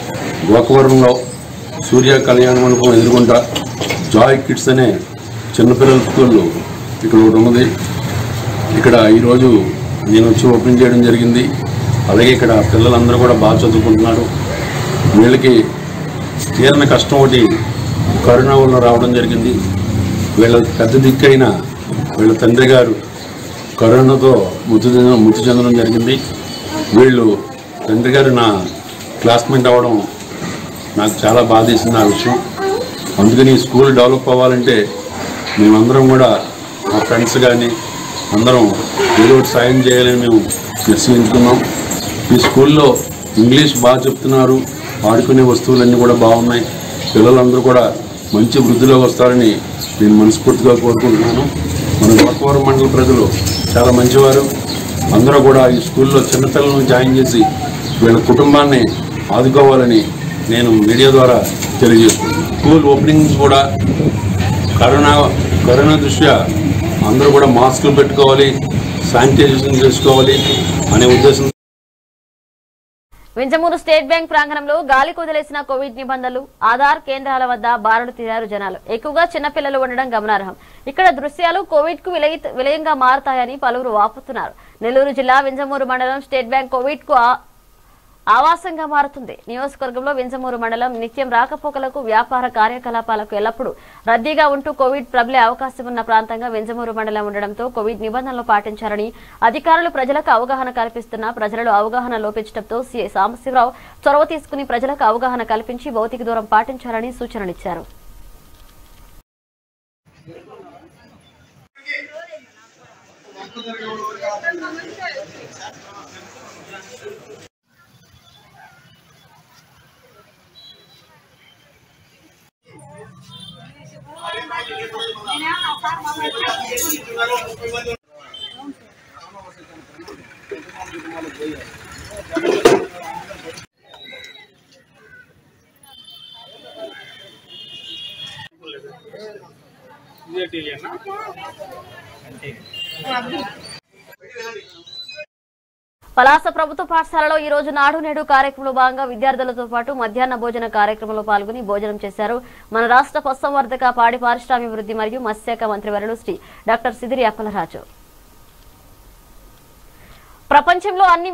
K: గోకవరంలో సూర్య కళ్యాణ మండపం ఎదుర్కొంటా జాయ్ కిడ్స్ అనే చిన్నపిల్లల స్కూళ్ళు ఇక్కడ ఒకటి ఉన్నది. ఇక్కడ ఈరోజు నేను వచ్చి ఓపెన్ చేయడం జరిగింది. అలాగే ఇక్కడ పిల్లలందరూ కూడా బాగా చదువుకుంటున్నారు. వీళ్ళకి తీరని కష్టం ఒకటి కరోనా వల్ల రావడం జరిగింది. వీళ్ళ పెద్ద దిక్కైన వీళ్ళ తండ్రి గారు కరోనాతో మృతి మృతి చెందడం జరిగింది. వీళ్ళు తండ్రి గారు నా క్లాస్మేట్ అవ్వడం నాకు చాలా బాధేసింది ఆ విషయం. అందుకని ఈ స్కూల్ డెవలప్ అవ్వాలంటే మేమందరం కూడా మా ఫ్రెండ్స్ కానీ అందరం ఏదో ఒకటి సాయం చేయాలని మేము నిశ్చయించుకున్నాం. ఈ స్కూల్లో ఇంగ్లీష్ బాగా చెప్తున్నారు, ఆడుకునే వస్తువులన్నీ కూడా బాగున్నాయి. పిల్లలందరూ కూడా మంచి వృద్ధిలోకి వస్తారని నేను మనస్ఫూర్తిగా కోరుకుంటున్నాను. మన గోకవరం మండల ప్రజలు చాలా మంచివారు. అందరూ కూడా ఈ స్కూల్లో చిన్నపిల్లలను జాయిన్ చేసి వీళ్ళ కుటుంబాన్ని ఆదుకోవాలని నేను మీడియా ద్వారా తెలియజేస్తున్నాను. స్కూల్ ఓపెనింగ్స్ కూడా కరోనా కరోనా దృష్ట్యా అందరూ కూడా మాస్కులు పెట్టుకోవాలి, శానిటైజేషన్ చేసుకోవాలి అనే ఉద్దేశం.
A: వింజమూరు స్టేట్ బ్యాంక్ ప్రాంగణంలో గాలి కుదిలేసిన కోవిడ్ నిబంధనలు, ఆధార్ కేంద్రాల వద్ద బారులు తీరారు జనాలు. ఎక్కువగా చిన్నపిల్లలు ఉండడం గమనార్హం. ఇక్కడ దృశ్యాలు కోవిడ్ కు విలయంగా మారతాయని పలువురు వాపుతున్నారు. నెల్లూరు జిల్లా వింజమూరు మండలం స్టేట్ బ్యాంక్ కోవిడ్ కు ఆవాసంగా మారుతుంది. నియోజకవర్గంలో వింజమూరు మండలం నిత్యం రాకపోకలకు, వ్యాపార కార్యకలాపాలకు ఎల్లప్పుడూ రద్దీగా ఉంటూ కోవిడ్ ప్రబలే అవకాశం ఉన్న ప్రాంతంగా వింజమూరు మండలం ఉండడంతో కోవిడ్ నిబంధనలు పాటించాలని అధికారులు ప్రజలకు అవగాహన కల్పిస్తున్నా ప్రజలలో అవగాహన లోపించడంతో సీఐ సాంబశివరావు చొరవ తీసుకుని ప్రజలకు అవగాహన కల్పించి భౌతిక దూరం పాటించాలని సూచనలిచ్చారు. పలాస ప్రభుత్వ పాఠశాలలో ఈ రోజు నాడు నేడు కార్యక్రమంలో భాగంగా విద్యార్థులతో పాటు మధ్యాహ్న భోజన కార్యక్రమంలో పాల్గొని భోజనం చేశారు. మన రాష్ట్ర పశుసంవర్ధక, పాడి పారిశ్రామికాభివృద్ధి మరియు మత్స్యశాఖ మంత్రివర్యులు శ్రీ డాక్టర్ సిదిరి అప్పలరాజు. ప్రపంచంలో అన్ని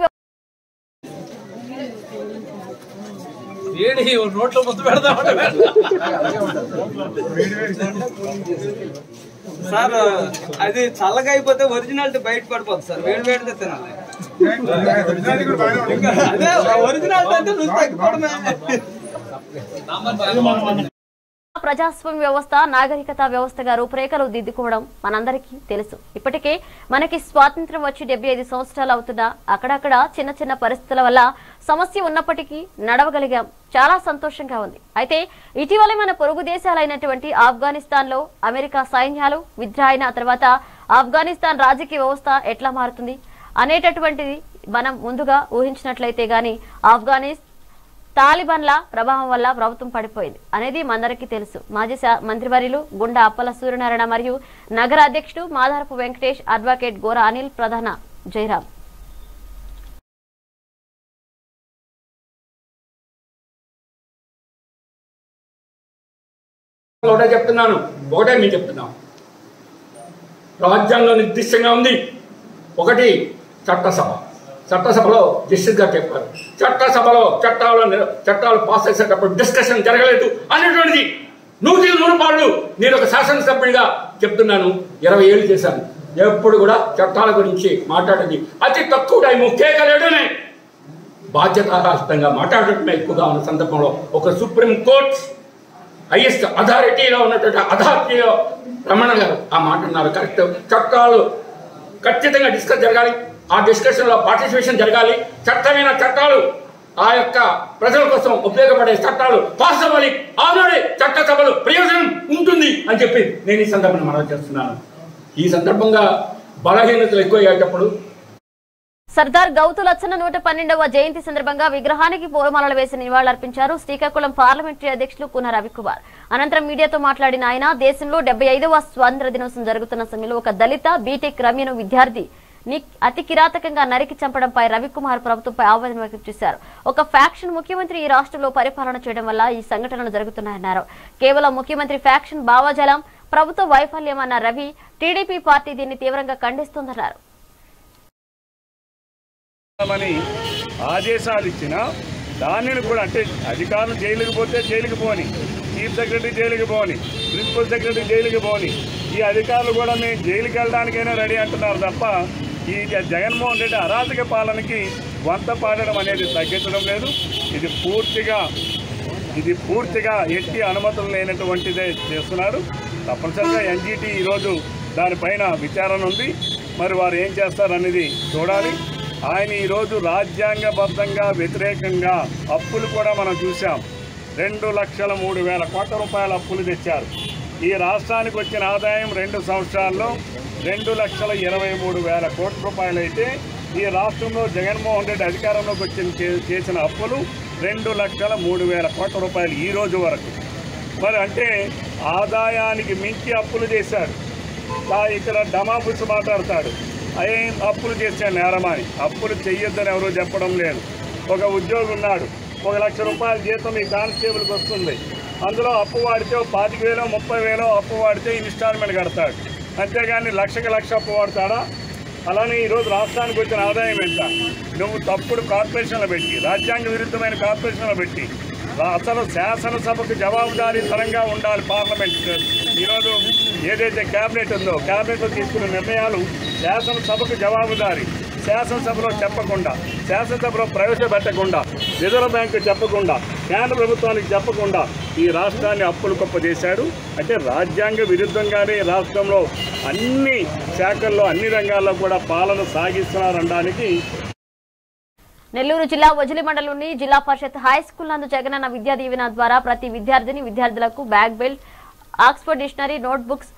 L: నోట్లో ముద్దు పెడతా సార్, అది చల్లగా అయిపోతే ఒరిజినాలిటీ బయట పడిపోతుంది సార్. వేడి వేడితే తినాలి. అదే ఒరిజినాలిటీ అంటే రుచి తగ్గిపోవడమే.
A: ప్రజాస్వామ్య వ్యవస్థ నాగరికత వ్యవస్థగా రూపురేఖలు దిద్దుకోవడం మనందరికీ తెలుసు. ఇప్పటికే మనకి స్వాతంత్ర్యం వచ్చి డెబ్బై ఐదు సంవత్సరాలు అవుతున్నా అక్కడక్కడ చిన్న చిన్న పరిస్థితుల వల్ల సమస్య ఉన్నప్పటికీ నడవగలిగాం. చాలా సంతోషంగా ఉంది. అయితే ఇటీవలే మన పొరుగు దేశాలైనటువంటి ఆఫ్ఘనిస్తాన్ లో అమెరికా సైన్యాలు విద్రాయిన తర్వాత ఆఫ్ఘనిస్తాన్ రాజకీయ వ్యవస్థ ఎట్లా మారుతుంది అనేటటువంటిది మనం ముందుగా ఊహించినట్లయితే గాని ఆఫ్ఘనిస్తాన్ తాలిబాన్ల ప్రభావం వల్ల ప్రభుత్వం పడిపోయింది అనేది మనందరికీ తెలుసు. మాజీ మంత్రివర్యులు గుండా అప్పల సూర్యనారాయణ మరియు నగర అధ్యక్షుడు మాదారపు వెంకటేష్, అడ్వకేట్ గోరా అనిల్, ప్రధాన జయరాం.
M: ఒకటే చెప్తున్నాను, ఒకటే మేము చెప్తున్నాం. రాజ్యాంగంలో నిర్దిష్టంగా ఉంది. ఒకటి చట్టసభ. చట్టసభలో జస్టిస్ గారు చెప్పారు, చట్టసభలో చట్టాలు చట్టాలు పాస్ చేసేటప్పుడు డిస్కషన్ జరగలేదు అనేటువంటిది నూటికి నూరు పాళ్ళు నేను ఒక శాసనసభ్యుడిగా చెప్తున్నాను. ఇరవై ఏళ్ళు చేశాను. ఎప్పుడు కూడా చట్టాల గురించి మాట్లాడేది అతి తక్కువ టైము కేకలేడనే బాధ్యతారహితంగా మాట్లాడటమే ఎక్కువగా ఉన్న సందర్భంలో ఒక సుప్రీం కోర్ట్ హైయెస్ట్ అథారిటీలో ఉన్నటువంటి అథారిటీలో రమణ గారు ఆ మాట అన్నారు. కరెక్ట్. చట్టాలు ఖచ్చితంగా డిస్కస్ జరగాలి. ఆ డిస్కషన్ లో పార్టిసిపేషన్ జరగాలి. చట్టమైన చట్టాలు ఆ యొక్క ప్రజల కోసం ఉపయోగపడే చట్టాలు పాస్ అవ్వాలి. ఆనాడే చట్టసభలు ప్రయోజనం ఉంటుంది అని చెప్పి నేను ఈ సందర్భంగా మనవి చేస్తున్నాను. ఈ సందర్భంగా బలహీనతలు ఎక్కువ అయ్యేటప్పుడు
A: సర్దార్ గౌతు లచ్చన్న నూట పన్నెండవ జయంతి సందర్భంగా విగ్రహానికి పూలమాలలు వేసి నివాళులర్పించారు శ్రీకాకుళం పార్లమెంటరీ అధ్యక్షులు కూన రవికుమార్. అనంతరం మీడియాతో మాట్లాడిన ఆయన దేశంలో డెబ్బై ఐదవ స్వాతంత్ర దినోత్సవం జరుగుతున్న సమయంలో ఒక దళిత బీటెక్ రమ్యను విద్యార్థి అతి కిరాతకంగా నరికి చంపడంపై రవికుమార్ ప్రభుత్వంపై ఆవేదన వ్యక్తం చేశారు. ఒక ఫ్యాక్షన్ ముఖ్యమంత్రి ఈ రాష్ట్రంలో పరిపాలన చేయడం వల్ల ఈ సంఘటనలు జరుగుతున్నాయన్నారు. కేవలం ముఖ్యమంత్రి ఫ్యాక్షన్ భావజాలం, ప్రభుత్వ వైఫల్యం అన్న రవి టీడీపీ పార్టీ దీన్ని తీవ్రంగా ఖండిస్తోందన్నారు.
J: ఆదేశాలు ఇచ్చిన దానిని కూడా అంటే అధికారులు జైలుకి పోతే జైలుకి పోని, చీఫ్ సెక్రటరీ జైలుకి పోని, ప్రిన్సిపల్ సెక్రటరీ జైలుకి పోని, ఈ అధికారులు కూడా మేము జైలుకి వెళ్ళడానికైనా రెడీ అంటున్నారు తప్ప ఈ జగన్మోహన్ రెడ్డి అరాచక పాలనకి వంత పాడడం అనేది తగ్గించడం లేదు. ఇది పూర్తిగా ఇది పూర్తిగా ఎట్టి అనుమతులు లేనటువంటిదే చేస్తున్నారు. తప్పనిసరిగా ఎన్జీటీ ఈరోజు దానిపైన విచారణ ఉంది. మరి వారు ఏం చేస్తారనేది చూడాలి. ఆయన ఈరోజు రాజ్యాంగబద్ధంగా వ్యతిరేకంగా అప్పులు కూడా మనం చూసాం. రెండు లక్షల మూడు వేల కోట్ల రూపాయల అప్పులు తెచ్చారు. ఈ రాష్ట్రానికి వచ్చిన ఆదాయం రెండు సంవత్సరాల్లో రెండు లక్షల ఇరవై మూడు వేల కోట్ల రూపాయలు అయితే ఈ రాష్ట్రంలో జగన్మోహన్ రెడ్డి అధికారంలోకి వచ్చిన చేసిన అప్పులు రెండు లక్షల మూడు వేల కోట్ల రూపాయలు ఈ రోజు వరకు. మరి అంటే ఆదాయానికి మించి అప్పులు చేశాడు. ఇక్కడ డమాబుస్ మాట్లాడతాడు, ఏం అప్పులు చేసే నేరమని. అప్పులు చెయ్యొద్దని ఎవరూ చెప్పడం లేదు. ఒక ఉద్యోగి ఉన్నాడు, ఒక లక్ష రూపాయల జీతం ఈ కానిస్టేబుల్కి వస్తుంది. అందులో అప్పు వాడితే పాతిక వేలో ముప్పై వేలో అప్పు వాడితే ఇన్స్టాల్మెంట్ కడతాడు. అంతేగాని లక్షకి లక్ష అప్పు వాడతాడా? అలానే ఈరోజు రాష్ట్రానికి వచ్చిన ఆదాయం ఎంత? నువ్వు తప్పుడు కార్పొరేషన్లు పెట్టి, రాజ్యాంగ విరుద్ధమైన కార్పొరేషన్లు పెట్టి, అసలు శాసనసభకు జవాబుదారీతనంగా ఉండాలి పార్లమెంట్. ఈరోజు ఏదైతే క్యాబినెట్ ఉందో క్యాబినెట్లో తీసుకున్న నిర్ణయాలు శాసనసభకు జవాబుదారీ. శాసనసభలో చెప్పకుండా, శాసనసభలో ప్రవేశపెట్టకుండా, రిజర్వ్ బ్యాంకు చెప్పకుండా, కేంద్ర ప్రభుత్వానికి చెప్పకుండా ఈ రాష్ట్రాన్ని అప్పులు గొప్ప చేశాడు. అంటే రాజ్యాంగ విరుద్ధంగానే రాష్ట్రంలో అన్ని శాఖల్లో అన్ని రంగాల్లో కూడా పాలన సాగిస్తున్నారనడానికి.
A: నెల్లూరు జిల్లా వజిలి మండలంలోని జిల్లా పరిషత్ హై స్కూల్ నందు జగనన్న విద్యా దీవెన ద్వారా ప్రతి విద్యార్థిని విద్యార్థులకు bag, belt, Oxford dictionary, note books,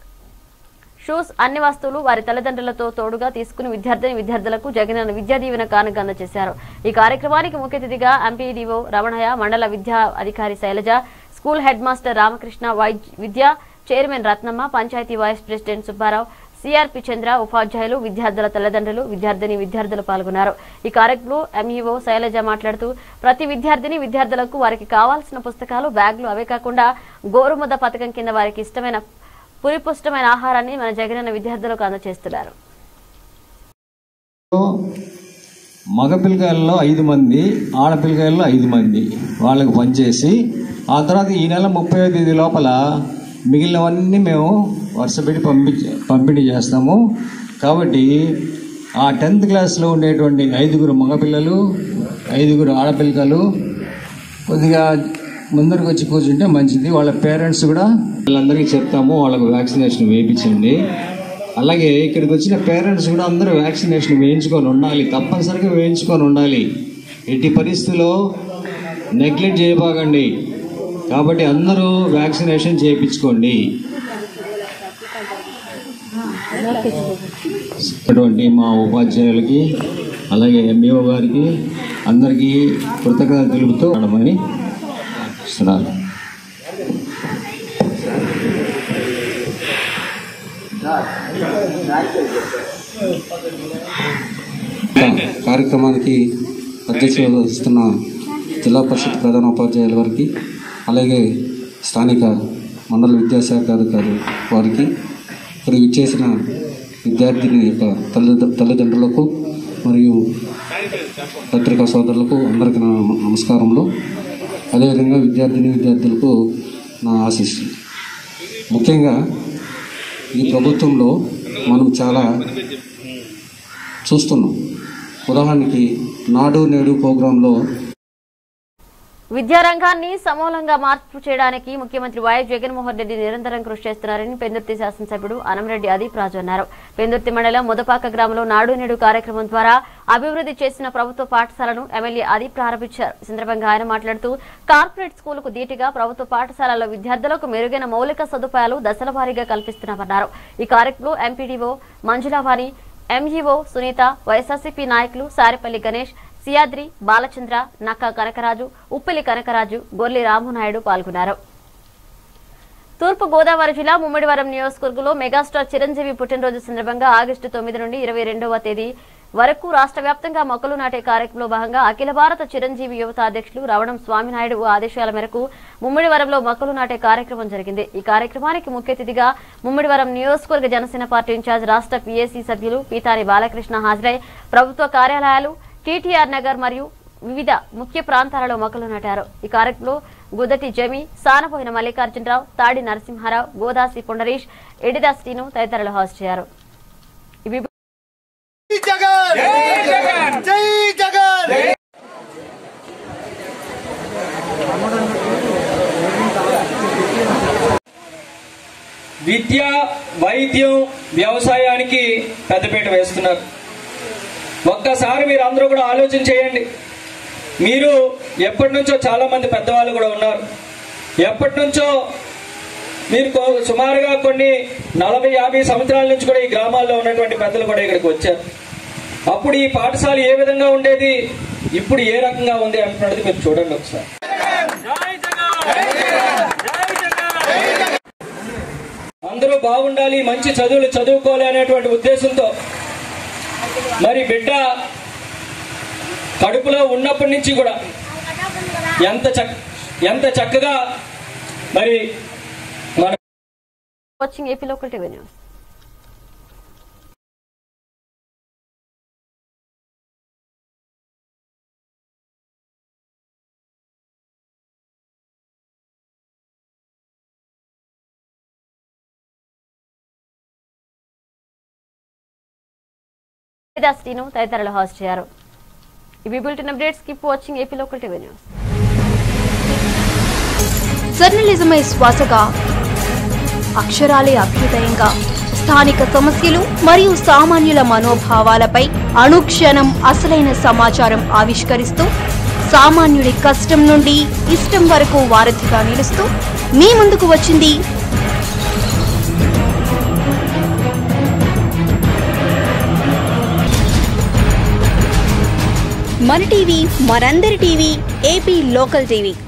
A: shoes అన్ని వస్తువులు వారి తల్లిదండ్రులతో తోడుగా తీసుకుని విద్యార్థిని విద్యార్థులకు జగనన్న విద్యా దీవెన కానుక అందజేశారు. ఈ కార్యక్రమానికి ముఖ్య అతిథిగా ఎంపీడీఓ రమణయ్య, మండల విద్యా అధికారి Sailaja, school head master Ramakrishna, విద్యా chairman Ratnamma, panchayat vice president Subbarao, CRP Chandra, ఉపాధ్యాయులు, విద్యార్థుల తల్లిదండ్రులు, విద్యార్థిని విద్యార్థులు పాల్గొన్నారు. ఈ కార్యక్రమంలో ఎంఈఓ శైలజ మాట్లాడుతూ ప్రతి విద్యార్థిని విద్యార్థులకు వారికి కావాల్సిన పుస్తకాలు, బ్యాగులు, అవే కాకుండా గోరుముద్ద పథకం కింద వారికి ఇష్టమైన పురిపుష్టమైన ఆహారాన్ని మన జగనన్న విద్యార్థులకు అందజేస్తున్నారు.
N: మగ పిల్లకాయల్లో ఐదు మంది, ఆడపిల్లకాయల్లో ఐదు మంది వాళ్ళకి పనిచేసి ఆ తర్వాత ఈ నెల ముప్పై తేదీ లోపల మిగిలినవన్నీ మేము వరుస పెట్టి పంపించి పంపిణీ చేస్తాము. కాబట్టి ఆ టెన్త్ క్లాస్లో ఉండేటువంటి ఐదుగురు మగపిల్లలు, ఐదుగురు ఆడపిల్లలు కొద్దిగా ముందరికి వచ్చి కూర్చుంటే మంచిది. వాళ్ళ పేరెంట్స్ కూడా వాళ్ళందరికీ చెప్తాము, వాళ్ళకు వ్యాక్సినేషన్ వేయించండి. అలాగే ఇక్కడికి వచ్చిన పేరెంట్స్ కూడా అందరూ వ్యాక్సినేషన్ వేయించుకొని ఉండాలి, తప్పనిసరిగా వేయించుకొని ఉండాలి. ఎట్టి పరిస్థితుల్లో నెగ్లెక్ట్ చేయబాకండి. కాబట్టి అందరూ వ్యాక్సినేషన్ చేయించుకోండి. అటువంటి మా ఉపాధ్యాయులకి అలాగే ఎంఈఓ గారికి అందరికీ కృతజ్ఞతలు తెలుపుతూ ఉండమని ఇస్తున్నారు.
O: కార్యక్రమానికి అధ్యక్షత వహిస్తున్న జిల్లా పరిషత్ ప్రధాన ఉపాధ్యాయుల వారికి, అలాగే స్థానిక మండల విద్యాశాఖ అధికారి వారికి, ఇక్కడ ఇచ్చేసిన విద్యార్థిని యొక్క తల్లి తల్లిదండ్రులకు మరియు పత్రికా సోదరులకు అందరికీ నా నమస్కారములు. అదేవిధంగా విద్యార్థిని విద్యార్థులకు నా ఆశీస్సులు. ముఖ్యంగా ఈ ప్రభుత్వంలో మనం చాలా చూస్తున్నాం. ఉదాహరణకి నాడు నేడు ప్రోగ్రాంలో
A: విద్యారంగాన్ని సమూలంగా మార్పు చేయడానికి ముఖ్యమంత్రి వైఎస్ జగన్మోహన్ రెడ్డి నిరంతరం కృషి చేస్తున్నారని పెందుర్తి శాసనసభ్యుడు అనంరెడ్డి అదీప్ రాజు అన్నారు. పెందుర్తి మండలం ముదపాక గ్రామంలో నాడు నేడు కార్యక్రమం ద్వారా అభివృద్ధి చేసిన ప్రభుత్వ పాఠశాలను ఎమ్మెల్యే అదీప్ ప్రారంభించారు. ఈ సందర్భంగా ఆయన మాట్లాడుతూ కార్పొరేట్ స్కూలుకు ధీటుగా ప్రభుత్వ పాఠశాలల్లో విద్యార్థులకు మెరుగైన మౌలిక సదుపాయాలు దశల వారీగా కల్పిస్తున్నామన్నారు. ఈ కార్యక్రమంలో MPDO Manjulavani, MEO Sunitha, YSRCP నాయకులు సారిపల్లి గణేష్, సియాద్రి, బాలచంద్ర, నక్క కనకరాజు, ఉప్పిలి కనకరాజు, గొర్లి రామునాయుడు పాల్గొన్నారు. తూర్పు గోదావరి జిల్లా ముమ్మిడివరం నియోజకవర్గంలో మెగాస్టార్ చిరంజీవి పుట్టినరోజు సందర్భంగా ఆగస్టు తొమ్మిది నుండి ఇరవై రెండవ తేదీ వరకు రాష్ట్ర వ్యాప్తంగా మొక్కలు నాటే కార్యక్రమంలో భాగంగా అఖిల భారత చిరంజీవి యువత అధ్యక్షులు రవణం స్వామినాయుడు ఆదేశాల మేరకు ముమ్మిడివరంలో మొక్కలు నాటే కార్యక్రమం జరిగింది. ఈ కార్యక్రమానికి ముఖ్య అతిథిగా ముమ్మిడివరం నియోజకవర్గ జనసేన పార్టీ ఇన్ఛార్జ్ రాష్ట్ర పీఏసీ సభ్యులు పీతాని బాలకృష్ణ హాజరై ప్రభుత్వ కార్యాలయాలు, టీటీఆర్ నగర్ మరియు వివిధ ముఖ్య ప్రాంతాలలో మొక్కలు నాటారు. ఈ కార్యక్రమంలో గుదటి జమి, సానపోయిన మల్లికార్జునరావు, తాడి నరసింహారావు, గోదాసి పుండరీష్, ఎడిదాస్ టీను తదితరులు హాజరయ్యారు.
P: విద్య, వైద్యం, వ్యవసాయానికి పెద్దపీట వేస్తున్నారు. ఒక్కసారి మీరు అందరూ కూడా ఆలోచన చేయండి. మీరు ఎప్పటి నుంచో చాలా మంది పెద్దవాళ్ళు కూడా ఉన్నారు. ఎప్పటి నుంచో మీరు సుమారుగా కొన్ని నలభై యాభై సంవత్సరాల నుంచి కూడా ఈ గ్రామాల్లో ఉన్నటువంటి పెద్దలు కూడా ఇక్కడికి వచ్చారు. అప్పుడు ఈ పాఠశాల ఏ విధంగా ఉండేది, ఇప్పుడు ఏ రకంగా ఉంది అంటున్నది మీరు చూడండి ఒకసారి. అందరూ బాగుండాలి, మంచి చదువులు చదువుకోవాలి అనేటువంటి ఉద్దేశంతో మరి బిడ్డ కడుపులో ఉన్నప్పటి నుంచి కూడా ఎంత చక్క ఎంత చక్కగా మరి మన
A: watching AP local TV news. టీను తదితరులు హాజరయ్యారు. ఇవి bulletin updates. Keep watching AP local TV news.
Q: జర్నలిజమే శ్వాసగా, అక్షరాలే అభ్యుదయంగా స్థానిక సమస్యలు మరియు సామాన్యుల మనోభావాలపై అనుక్షణం అసలైన సమాచారం ఆవిష్కరిస్తూ సామాన్యుడి కష్టం నుండి ఇష్టం వరకు వారధిగా నిలుస్తూ మీ ముందుకు వచ్చింది మన టీవీ, మనందరి టీవీ, ఏపీ లోకల్ టీవీ.